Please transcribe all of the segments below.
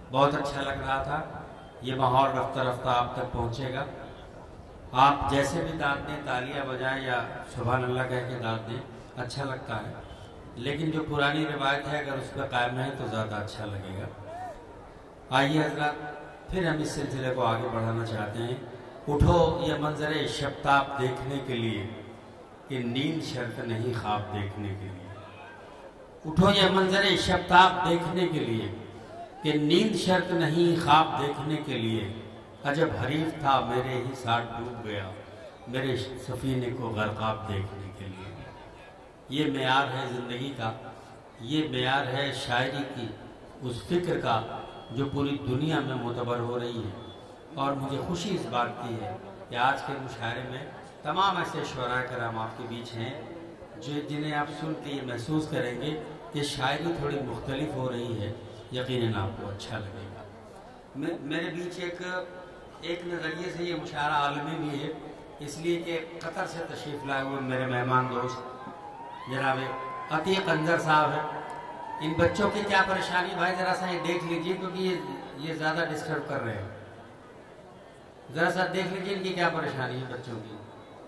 बहुत अच्छा लग रहा था। ये माहौल रफ्ता रफ्ता आप तक पहुंचेगा। आप जैसे भी दाद दें, तालियां बजाएं या सुभान अल्लाह कह के दाद दें, अच्छा लगता है। लेकिन जो पुरानी रिवायत है अगर उस पर कायम रहें तो ज़्यादा अच्छा लगेगा। आइए हजरत, फिर हम इस सिलसिले को आगे बढ़ाना चाहते हैं। उठो ये मंजर शब्ताब देखने के लिए कि नींद शर्त नहीं ख्वाब देखने के लिए। उठो ये मंजर शब्ताब देखने के लिए कि नींद शर्त नहीं ख्वाब देखने के लिए। अजब हरीफ था मेरे ही साथ डूब गया मेरे सफीने को गरकाब देखने के लिए। ये मेयार है ज़िंदगी का, ये मेयार है शायरी की उस फिक्र का जो पूरी दुनिया में मुतबर हो रही है। और मुझे खुशी इस बात की है कि आज के मुशायरे में तमाम ऐसे शुअरा कराम आपके बीच हैं जो जिन्हें आप सुन के ये महसूस करेंगे कि शायरी थोड़ी मुख्तलिफ हो रही है। यकीनन आपको अच्छा लगेगा। मेरे बीच एक नज़रिए से ये मुशायरा आलमी भी है, इसलिए कि कतर से तशरीफ़ लाए हुए मेरे मेहमान दोस्त जनाब अतीक अंजर साहब हैं। इन बच्चों की क्या परेशानी भाई ज़रा सा ये देख लीजिए, क्योंकि ये ज़्यादा डिस्टर्ब कर रहे हैं। ज़रा सा देख लीजिए इनकी क्या परेशानी है बच्चों की।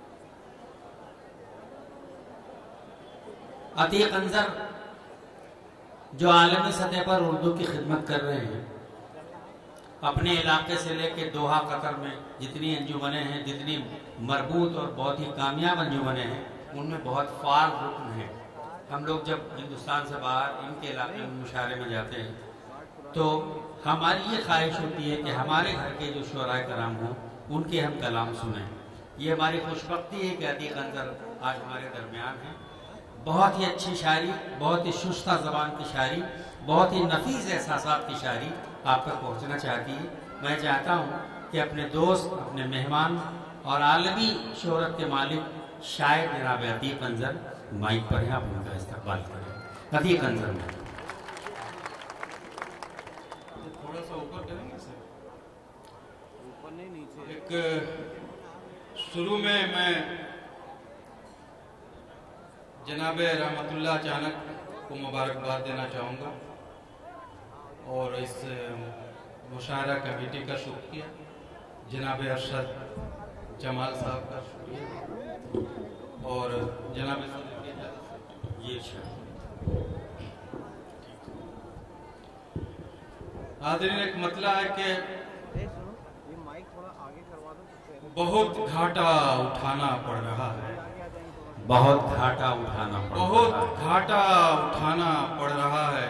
अतीक अंजर जो आलमी सतह पर उर्दू की खिदमत कर रहे हैं, अपने इलाके से लेकर दोहा कतर में जितनी अंजुमनें हैं, जितनी मरबूत और बहुत ही कामयाब अंजुमनें हैं, उनमें बहुत फाल रुकन है। हम लोग जब हिंदुस्तान से बाहर इनके इलाके में मुशायरे में जाते हैं तो हमारी ये ख्वाहिश होती है कि हमारे घर के जो शुअरा कराम हों उनके हम कलाम सुनें। ये हमारी खुशबख्ती है कि अतीक अंजर आज हमारे दरमियान हैं। बहुत ही अच्छी शायरी, बहुत ही शुस्ता ज़बान की शायरी, बहुत ही नफीस एहसासात की शायरी आप तक पहुँचना चाहती है। मैं चाहता हूँ कि अपने दोस्त, अपने मेहमान और आलमी शोहरत के मालिक शायर जनाब अतीक अंजर माइक पर हैं, आप उनका इस्तकबाल करें। अतीक अंजर में थोड़ा सा ऊपर करेंगे सर, ऊपर नहीं नीचे। एक शुरू में मैं जनाब रहमतुल्लाह चानक को मुबारकबाद देना चाहूँगा और इस मुशायरा कमेटी का शुक्रिया, जनाब अरशद जमाल साहब का शुक्रिया और जनाब ये हाज़रीन, एक मतला है कि ये माइक थोड़ा आगे करवा दो। बहुत घाटा उठाना पड़ रहा है, बहुत घाटा उठाना पड़ रहा है, बहुत घाटा उठाना पड़ रहा है,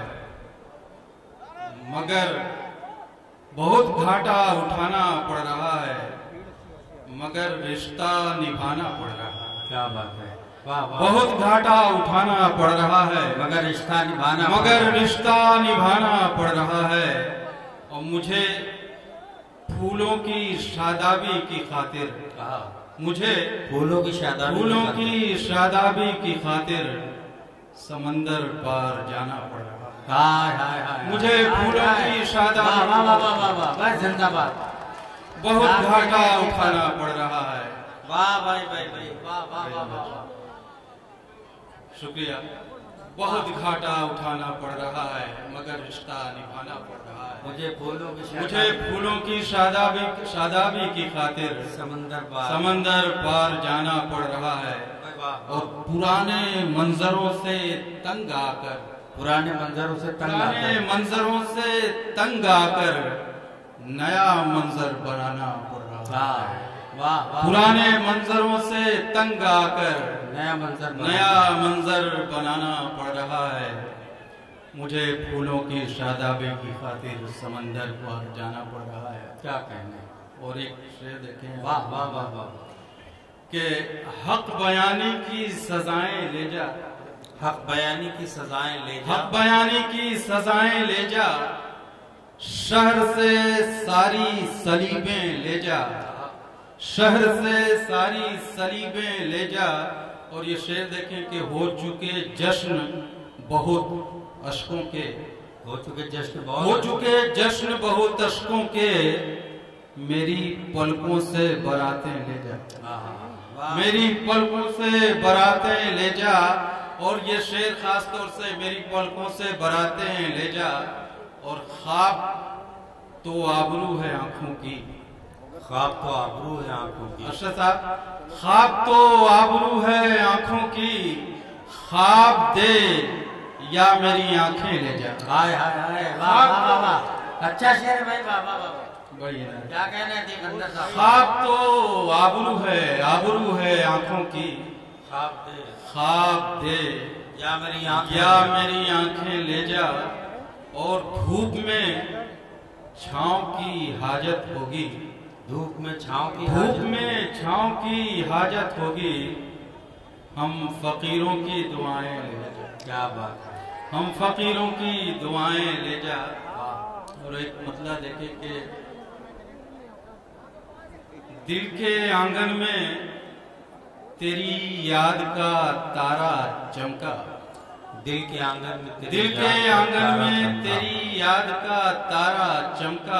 मगर बहुत घाटा उठाना पड़ रहा है, मगर रिश्ता निभाना पड़ रहा है। क्या बात है, वाह वाह। बहुत घाटा उठाना पड़ रहा है, मगर रिश्ता निभाना मगर रिश्ता निभाना पड़ रहा है। और मुझे फूलों की शादाबी की खातिर, मुझे फूलों की शादाबी की खातिर समंदर पार जाना पड़ रहा है। हाय हाय हाय, मुझे फूलों की शादाबी, वाह वाह वाह वाह वाह, जिंदाबाद। बहुत घाटा उठाना पड़ रहा है। वाह भाई भाई भाई, वाह वाह वाह वाह। शुक्रिया। बहुत घाटा उठाना पड़ रहा है, मगर रिश्ता निभाना पड़ रहा है। मुझे फूलों की शादाबी की खातिर समंदर पार जाना पड़ रहा है। और पुराने मंजरों से तंग आकर नया मंजर बनाना पड़ रहा है। पुराने मंजरों से तंग आकर नया मंजर बनाना पड़ रहा है। मुझे फूलों की शादाबी की खातिर समंदर पार जाना पड़ रहा है। क्या कहने। और एक शेर देखें, वाह वाह वाह वाह, कि हक बयानी की सजाएं ले जा, हक बयानी की सजाएं ले जा, हक बयानी की सजाएं ले जा, शहर से सारी सलीबें ले जा, शहर से सारी सलीबें ले जा। और ये शेर देखें कि हो चुके जश्न बहुत अशकों के, हो चुके जश्न बहुत अशकों के, मेरी पलकों से बरातें ले जा, मेरी पलकों से बरातें ले जा। और ये शेर खास तौर से मेरी पलकों से बरातें ले जा। और ख्वाब तो आबरू है आंखों की। ख्वाब तो आबरू है आंखों की। अरशद साहब, ख्वाब तो आबरू है आंखों की, ख्वाब दे या मेरी आंखें ले जा। हाय हाय हाय, वाह वाह वाह, अच्छा शेर है भाई, वाह वाह वाह। बढ़िया, क्या कहना है दिगंबर साहब? ख्वाब तो आबरू है आंखों की, ख्वाब दे या मेरी आंखें ले जा। और धूप में छांव की हाजत होगी, धूप में छांव की हाजत होगी। हम फकीरों की दुआएं ले जा। क्या बात है, हम फकीरों की दुआएं ले जा। और एक मतलब देखे कि दिल के आंगन में तेरी याद का तारा चमका। दिल के आंगन में तेरी याद का तारा चमका।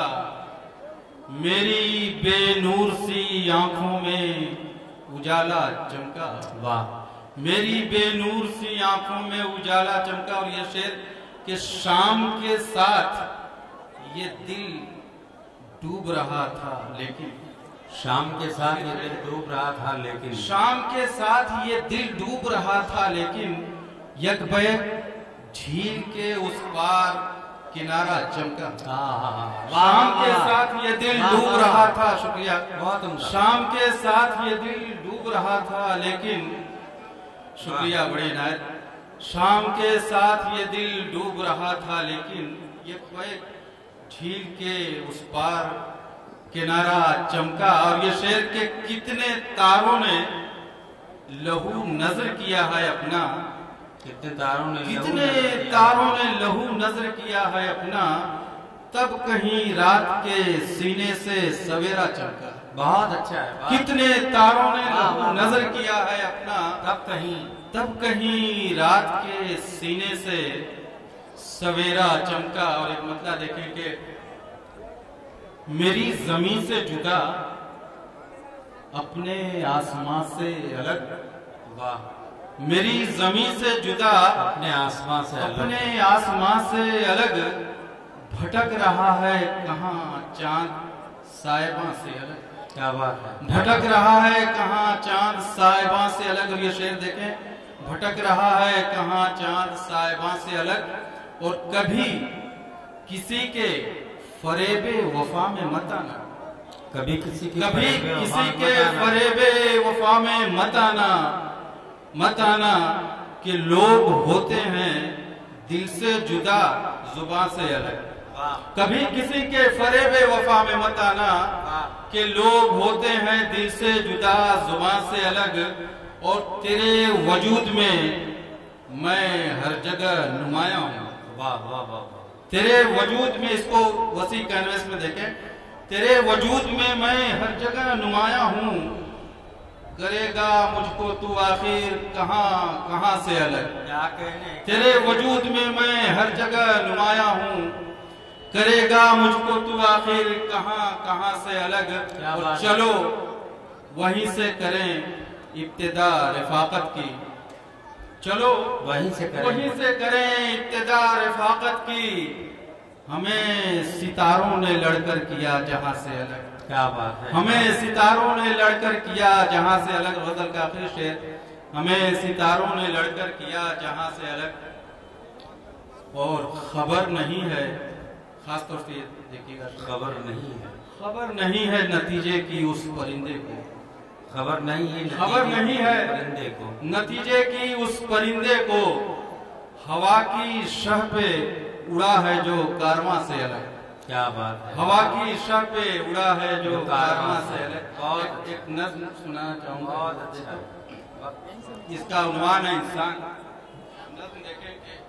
मेरी बेनूर सी आंखों में उजाला चमका। वाह, मेरी बेनूर सी आंखों में उजाला चमका। और ये शेर कि शाम के साथ ये दिल डूब रहा था लेकिन, शाम के साथ ये दिल डूब रहा था लेकिन, शाम के साथ ये दिल डूब रहा था लेकिन, यकबैक झील के उस पार किनारा चमका। शाम के साथ ये दिल डूब रहा था, शुक्रिया, बहुत शाम के साथ ये दिल डूब रहा था लेकिन, शुक्रिया, बड़ी नायत। शाम के साथ ये दिल डूब रहा था लेकिन, यकबैक झील के उस पार किनारा चमका। और ये शेर के कितने तारों ने लहू नजर किया है अपना, कितने तारों ने लहू नजर किया है अपना, तब कहीं रात के सीने से सवेरा चमका। बहुत अच्छा है, वाह। कितने तारों ने लहू नजर किया है अपना, तब कहीं रात के सीने से सवेरा चमका। और एक मतलब देखें कि मेरी जमीन से जुदा, अपने आसमां से अलग। वाह, मेरी जमीन से जुदा, अपने आसमां से अलग, भटक रहा है कहाँ चांद साहिबा से अलग। क्या बात है, भटक रहा है कहाँ चांद साहिबा से अलग। और ये शेर देखें, भटक रहा है कहाँ चांद साहिबा से अलग। और कभी किसी के फरेबे वफा में मत आना, कभी किसी के फरेबे वफा में मत आना कि लोग होते हैं दिल से जुदा जुबान से अलग। कभी किसी के फरेबे वफा में मत आना कि लोग होते हैं दिल से जुदा जुबान से अलग। और तेरे वजूद में मैं हर जगह नुमाया हूँ। वाह वाह वाह, तेरे वजूद में, इसको वसी कैनवस में देखें, तेरे वजूद में मैं हर जगह नुमाया हूँ। करेगा मुझको तू आखिर कहाँ से अलग। क्या कहने, तेरे वजूद में मैं हर जगह नुमाया हूँ। करेगा मुझको तू आखिर कहाँ से अलग। और चलो वहीं से करें इब्तिदा रिफाकत की। चलो वहीं से करें इब्तिदा रिफाकत की। हमें सितारों ने लड़कर किया जहां से अलग। क्या बात है, हमें सितारों ने लड़कर किया जहां से अलग। गजल का आखिरी शेर, हमें सितारों ने लड़कर किया जहां से अलग। और खबर नहीं है, खासतौर से देखिएगा, खबर नहीं है नतीजे की उस परिंदे को। खबर नहीं है परिंदे को, नतीजे की उस परिंदे को। हवा की शह पे उड़ा है जो कारवां से अलग। क्या बात है, हवा की शह पे उड़ा है जो कारवां से अलग। और एक नज्म सुनाना चाहूंगा, बहुत अच्छा, इसका उन्वान है इंसान। नज्म देखेंगे,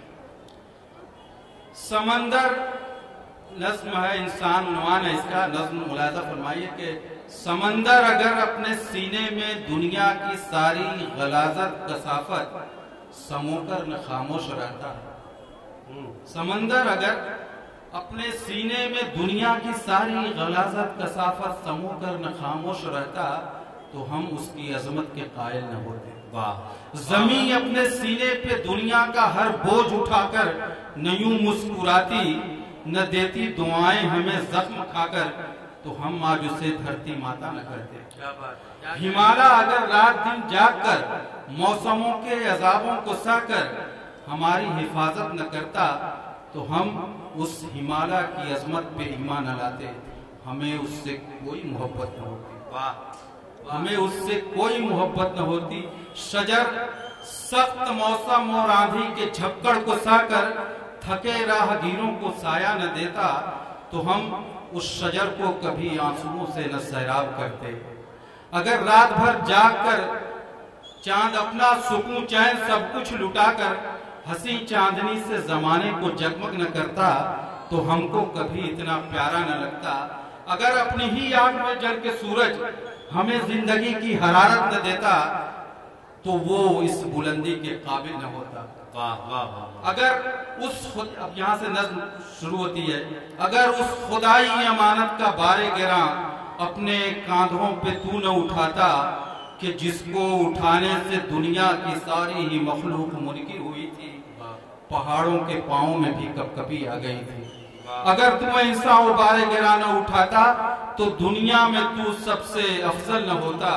समंदर नज्म है, इंसान उन्वान है इसका। नज्म मुलाजा फरमाइए कि समंदर अगर अपने सीने में दुनिया की सारी गलाजत कसाफत समोकर न खामोश रहता, समंदर अगर अपने सीने में दुनिया की सारी गलाजत कसाफत समोकर न खामोश रहता, तो हम उसकी अजमत के कायल न होते। वाह, जमीन अपने सीने पे दुनिया का हर बोझ उठाकर न यूं मुस्कुराती, न देती दुआएं हमें जख्म खाकर, तो हम आज उसे धरती माता न करते। हिमालय अगर रात दिन जाग कर मौसमों के अजाबों को सहकर हमारी हिफाजत न करता, तो हम उस हिमालय की अजमत पे ईमान न लाते। हमें उससे कोई मोहब्बत न होती, हमें उससे कोई मोहब्बत न होती। शजर सख्त मौसम और आंधी के झक्कड़ को सहकर थके राहगीरों को साया न देता, तो हम उस शजर को कभी आंसुओं से न सैराब करते। अगर रात भर जाग कर चांद अपना सुकून चैन सब कुछ लुटाकर हंसी चांदनी से जमाने को जगमग न करता, तो हमको कभी इतना प्यारा न लगता। अगर अपनी ही आंख में जल के सूरज हमें जिंदगी की हरारत न देता, तो वो इस बुलंदी के काबिल न होता। वाह वाह वाह। अगर उस अब यहाँ से नज्म शुरू होती है, अगर उस खुदाई अमानत का बारे गिरा अपने कांधों पे तू न उठाता, कि जिसको उठाने से दुनिया की सारी ही मखलूक मुनकिर हुई थी, पहाड़ों के पांव में भी कभी आ गई थी। अगर तू ऐसा और बारे गिरा न उठाता, तो दुनिया में तू सबसे अफजल न होता।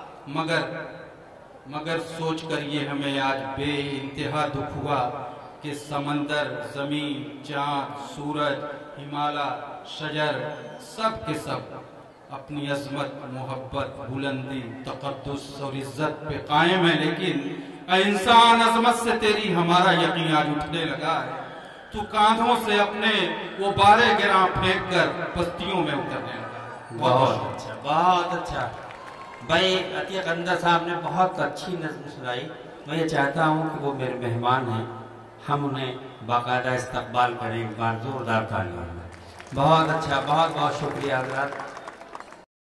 मगर सोच कर ये हमें आज बेइंतहा दुख हुआ कि समंदर, जमीन, चांद, सूरज, हिमालय, शजर सब के सब अपनी अजमत, मोहब्बत, बुलंदी, तकद्दुस और इज्जत पे कायम है, लेकिन इंसान अजमत से तेरी हमारा यकीन आज उठने लगा है। तू कांधों से अपने वो बारे गिरा फेंक कर बस्तियों में उतरने लगा। बहुत अच्छा, बहुत अच्छा भाई। अतीक अंदर साहब ने बहुत अच्छी नज़्म सुनाई। मैं ये चाहता हूँ कि वो मेरे मेहमान हैं, हम उन्हें बाकायदा इस्तकबाल करें एक बार जोरदार तालियों में। बहुत अच्छा, बहुत बहुत शुक्रिया हज़रात।